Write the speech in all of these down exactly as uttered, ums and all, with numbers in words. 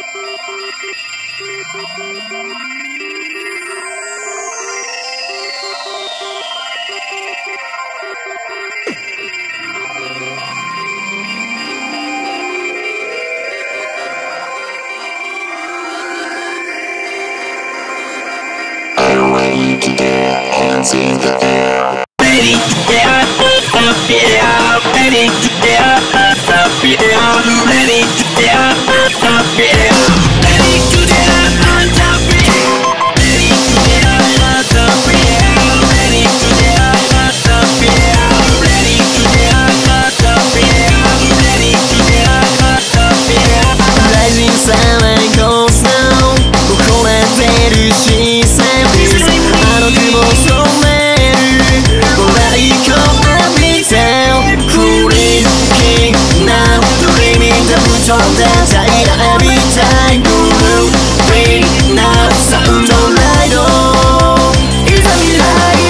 Ready to dare, hands in the air. Ready to dare, up yeah. Ready to dare, up yeah. Ready to dare, up yeah. Ready to dare, up yeah. Ready to dare, up yeah. Ready to dare, up yeah. Ready to dare, up yeah. Ready to dare, up yeah. Rising sun and goes now. これてる視線。あの雲染めるブレイクを浴びて Cooling King Now Dreaming the boot of the Jaira every time Guru Bring Now Sound of Light Is a mirai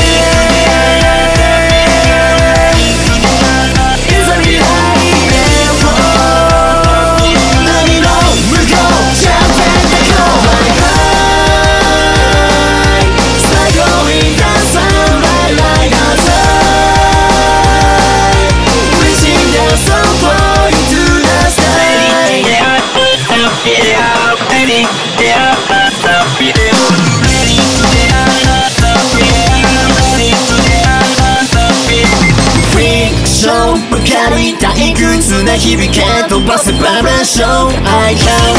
Is a mirai Nami no mukou Jump and go Fly high Going down sunlight like a sun Reaching down some point to the sky Up yeah, ready yeah, up yeah, ready yeah, up yeah, ready yeah, up yeah. Friction 向かい退屈な響け飛ばすバイブレーション I can